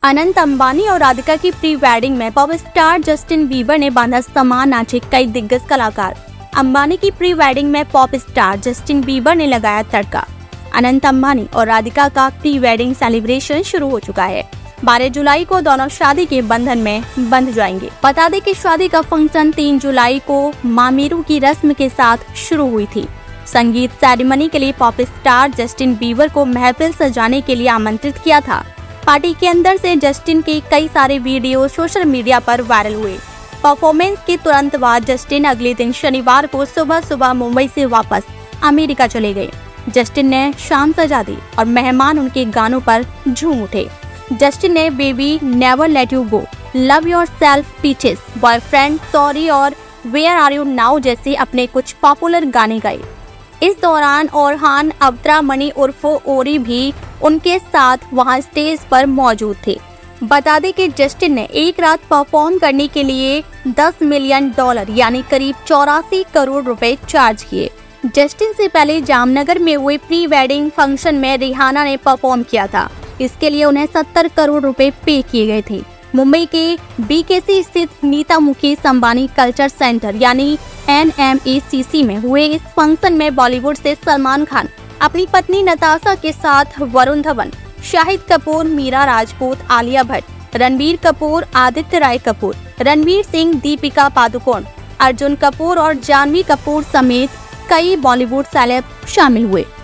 अनंत अंबानी और राधिका की pre wedding में पॉप स्टार जस्टिन बीबर ने बांधा सामान, नाचे कई दिग्गज कलाकार। अंबानी की प्री वेडिंग में पॉप स्टार जस्टिन बीबर ने लगाया तड़का। अनंत अंबानी और राधिका का प्री वेडिंग सेलिब्रेशन शुरू हो चुका है। 12 जुलाई को दोनों शादी के बंधन में बंध जाएंगे। बता दें कि शादी का फंक्शन 3 जुलाई को मामेरू की रस्म के साथ शुरू हुई थी। संगीत सेरेमनी के लिए पॉप स्टार जस्टिन बीबर को महफिल सजाने के लिए आमंत्रित किया था। पार्टी के अंदर से जस्टिन के कई सारे वीडियो सोशल मीडिया पर वायरल हुए। परफॉर्मेंस के तुरंत बाद जस्टिन अगले दिन शनिवार को सुबह मुंबई से वापस अमेरिका चले गए। जस्टिन ने शाम सजा दी और मेहमान उनके गानों पर झूम उठे। जस्टिन ने baby, never let you go, love yourself, peaches, boyfriend, sorry और वेयर आर यू नाउ जैसे अपने कुछ पॉपुलर गाने गाए। इस दौरान ओरहान अब्द्रामनी उर्फ ओरी भी उनके साथ वहां स्टेज पर मौजूद थे। बता दें कि जस्टिन ने एक रात परफॉर्म करने के लिए $10 मिलियन यानी करीब 84 करोड़ रुपए चार्ज किए। जस्टिन से पहले जामनगर में हुए प्री वेडिंग फंक्शन में रिहाना ने परफॉर्म किया था। इसके लिए उन्हें 70 करोड़ रुपए पे किए गए थे। मुंबई के BKC स्थित नीता मुकेश अंबानी कल्चर सेंटर यानी NMACC में हुए इस फंक्शन में बॉलीवुड से सलमान खान, अपनी पत्नी नताशा के साथ वरुण धवन, शाहिद कपूर, मीरा राजपूत, आलिया भट्ट, रणबीर कपूर, आदित्य राय कपूर, रणवीर सिंह, दीपिका पादुकोण, अर्जुन कपूर और जानवी कपूर समेत कई बॉलीवुड सेलेब शामिल हुए।